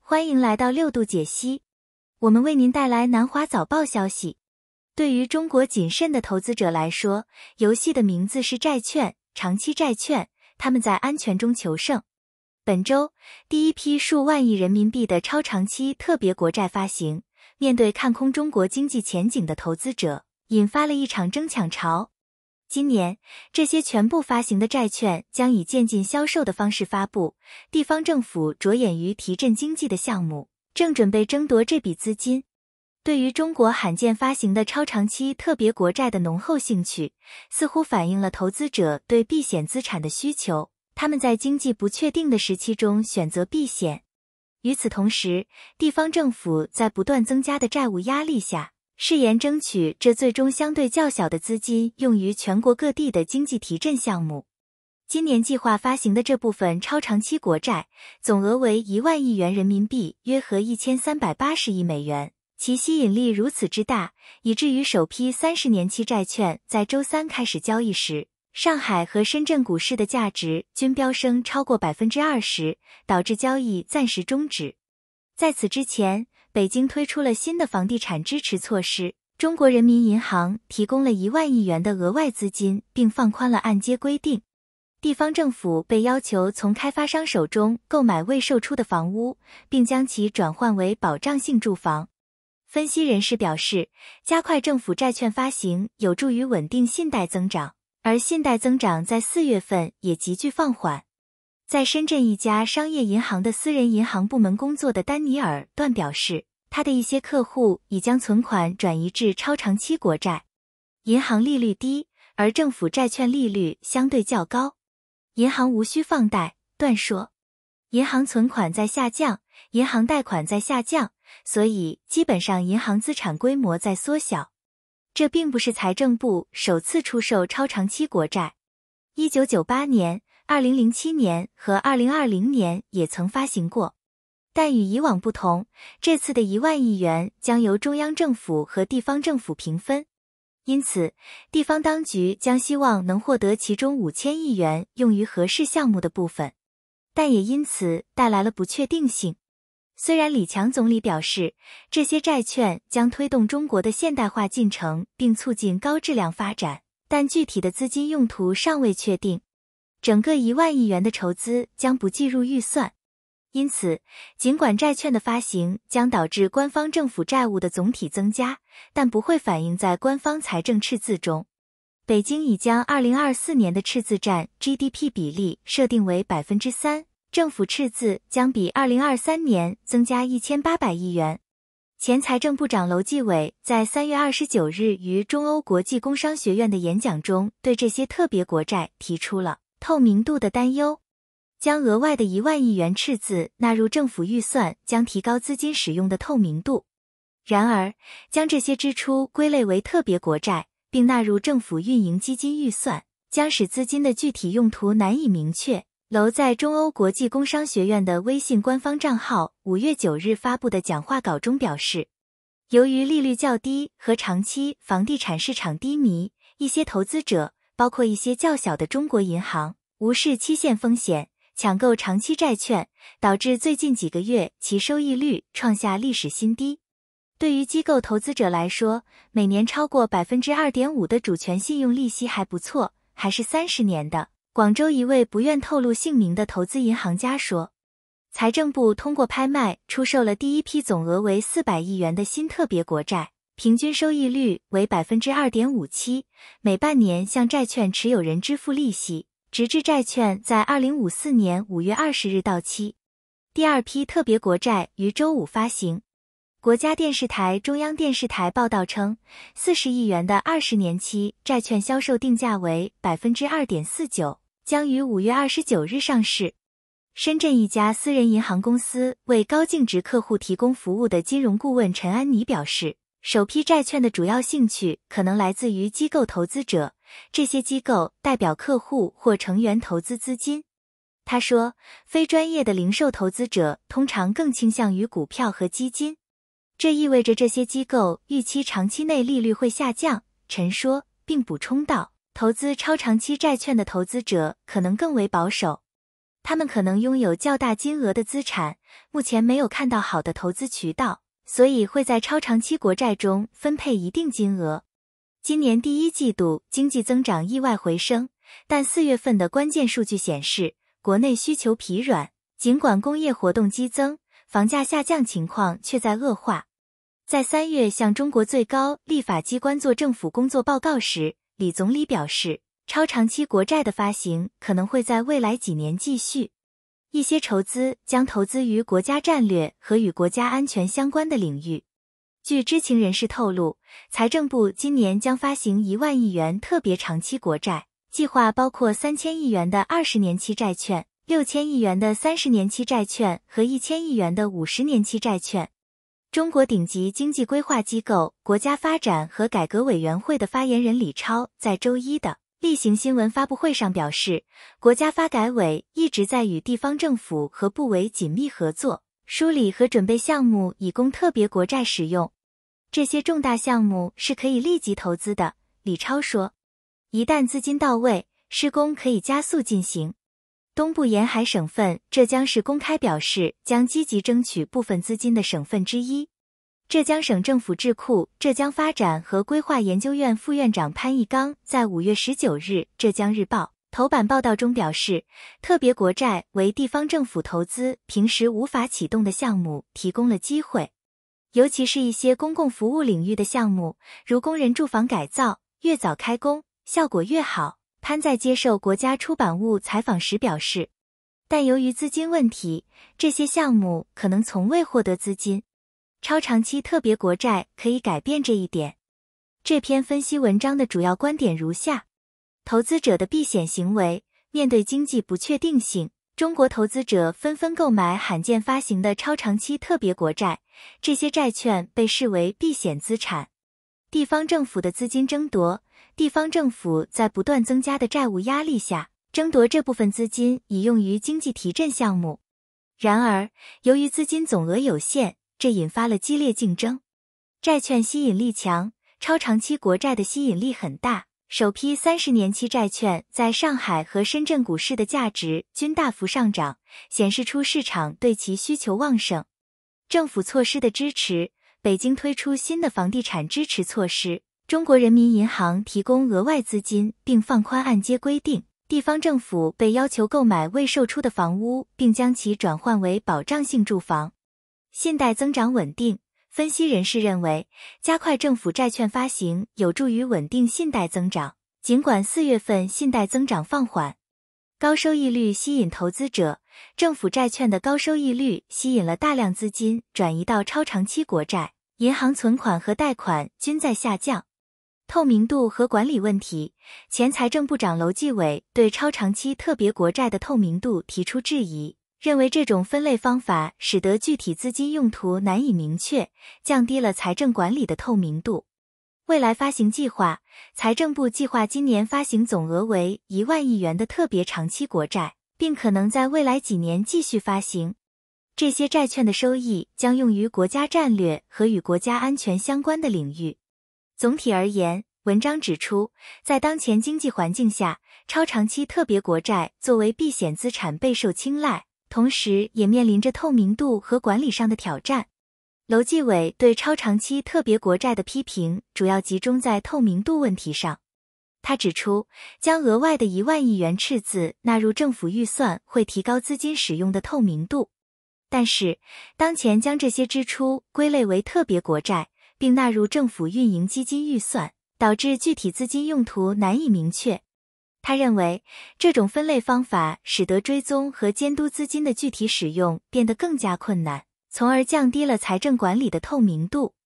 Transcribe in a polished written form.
欢迎来到6度解析，我们为您带来南华早报消息。对于中国谨慎的投资者来说，游戏的名字是债券，长期债券，他们在安全中求胜。本周，第一批数万亿人民币的超长期特别国债发行，面对看空中国经济前景的投资者，引发了一场争抢潮。今年，这些全部发行的债券将以渐进销售的方式发布，地方政府着眼于提振经济的项目，正准备争夺这笔资金。对于中国罕见发行的超长期特别国债的浓厚兴趣，似乎反映了投资者对避险资产的需求，他们在经济不确定的时期中选择避险。与此同时，地方政府在不断增加的债务压力下，誓言争取这最终相对较小的资金用于全国各地的经济提振项目。今年计划发行的这部分超长期国债，总额为1万亿元人民币，约合1380亿美元。其吸引力如此之大，以至于首批30年期债券在周三开始交易时，上海和深圳股市的价值均飙升超过 20%， 导致交易暂时终止。在此之前，北京推出了新的房地产支持措施，中国人民银行提供了1万亿元的额外资金，并放宽了按揭规定。地方政府被要求从开发商手中购买未售出的房屋，并将其转换为保障性住房。分析人士表示，加快政府债券发行有助于稳定信贷增长，而信贷增长在4月份也急剧放缓。在深圳一家商业银行的私人银行部门工作的丹尼尔·段表示，他的一些客户已将存款转移至超长期国债。银行利率低，而政府债券利率相对较高，银行无需放贷，段说。银行存款在下降，银行贷款在下降，所以基本上银行资产规模在缩小。这并不是财政部首次出售超长期国债。1998年、2007年和2020年也曾发行过。但与以往不同，这次的1万亿元将由中央政府和地方政府平分。因此，地方当局将希望能获得其中5000亿元用于合适项目的部分，但也因此带来了不确定性。虽然李强总理表示，这些债券将推动中国的现代化进程并促进高质量发展，但具体的资金用途尚未确定。整个1万亿元的筹资将不计入预算。因此，尽管债券的发行将导致官方政府债务的总体增加，但不会反映在官方财政赤字中。北京已将2024年的赤字占 GDP 比例设定为 3%， 政府赤字将比2023年增加1800亿元。前财政部长楼继伟在3月29日于中欧国际工商学院的演讲中，对这些特别国债提出了透明度的担忧。将额外的1万亿元赤字纳入政府预算将提高资金使用的透明度。然而，将这些支出归类为特别国债，并纳入政府运营基金预算，将使资金的具体用途难以明确。楼在中欧国际工商学院的微信官方账号5月9日发布的讲话稿中表示，由于利率较低和长期房地产市场低迷，一些投资者，包括一些较小的中国银行，无视期限风险，抢购长期债券，导致最近几个月其收益率创下历史新低。对于机构投资者来说，每年超过 2.5% 的主权信用利息还不错，还是30年的。广州一位不愿透露姓名的投资银行家说，财政部通过拍卖出售了第一批总额为400亿元的新特别国债，平均收益率为 2.57%， 每半年向债券持有人支付利息，直至债券在2054年5月20日到期。第二批特别国债于周五发行。国家电视台中央电视台报道称，40亿元的20年期债券销售定价为 2.49%， 将于5月29日上市。深圳一家私人银行公司为高净值客户提供服务的金融顾问陈安妮表示，首批债券的主要兴趣可能来自于机构投资者，这些机构代表客户或成员投资资金。他说，非专业的零售投资者通常更倾向于股票和基金。这意味着这些机构预期长期内利率会下降，陈说，并补充道，投资超长期债券的投资者可能更为保守。 他们可能拥有较大金额的资产，目前没有看到好的投资渠道，所以会在超长期国债中分配一定金额。今年第一季度经济增长意外回升，但4月份的关键数据显示，国内需求疲软，尽管工业活动激增，房价下降情况却在恶化。在3月向中国最高立法机关做政府工作报告时，李总理表示，超长期国债的发行可能会在未来几年继续。一些筹资将投资于国家战略和与国家安全相关的领域。据知情人士透露，财政部今年将发行1万亿元特别长期国债，计划包括3000亿元的20年期债券、6000亿元的30年期债券和1000亿元的50年期债券。中国顶级经济规划机构国家发展和改革委员会的发言人李超在周一的例行新闻发布会上表示，国家发改委一直在与地方政府和部委紧密合作，梳理和准备项目以供特别国债使用。这些重大项目是可以立即投资的，李超说。一旦资金到位，施工可以加速进行。东部沿海省份浙江市公开表示将积极争取部分资金的省份之一。浙江省政府智库浙江发展和规划研究院副院长潘毅刚在5月19日浙江日报头版报道中表示，特别国债为地方政府投资平时无法启动的项目提供了机会，尤其是一些公共服务领域的项目，如工人住房改造，越早开工，效果越好。潘在接受国家出版物采访时表示，但由于资金问题，这些项目可能从未获得资金。超长期特别国债可以改变这一点。这篇分析文章的主要观点如下：投资者的避险行为。面对经济不确定性，中国投资者纷纷购买罕见发行的超长期特别国债，这些债券被视为避险资产。地方政府的资金争夺，地方政府在不断增加的债务压力下，争夺这部分资金以用于经济提振项目。然而，由于资金总额有限，这引发了激烈竞争。债券吸引力强，超长期国债的吸引力很大。首批30年期债券在上海和深圳股市的价值均大幅上涨，显示出市场对其需求旺盛。政府措施的支持，北京推出新的房地产支持措施，中国人民银行提供额外资金并放宽按揭规定，地方政府被要求购买未售出的房屋并将其转换为保障性住房。信贷增长稳定，分析人士认为，加快政府债券发行有助于稳定信贷增长，尽管4月份信贷增长放缓。高收益率吸引投资者，政府债券的高收益率吸引了大量资金转移到超长期国债，银行存款和贷款均在下降。透明度和管理问题，前财政部长楼继伟对超长期特别国债的透明度提出质疑，认为这种分类方法使得具体资金用途难以明确，降低了财政管理的透明度。未来发行计划，财政部计划今年发行总额为1万亿元的特别长期国债，并可能在未来几年继续发行。这些债券的收益将用于国家战略和与国家安全相关的领域。总体而言，文章指出，在当前经济环境下，超长期特别国债作为避险资产备受青睐，同时也面临着透明度和管理上的挑战。楼继伟对超长期特别国债的批评主要集中在透明度问题上。他指出，将额外的1万亿元赤字纳入政府预算会提高资金使用的透明度。但是，当前将这些支出归类为特别国债，并纳入政府运营基金预算，导致具体资金用途难以明确。他认为，这种分类方法使得追踪和监督资金的具体使用变得更加困难，从而降低了财政管理的透明度。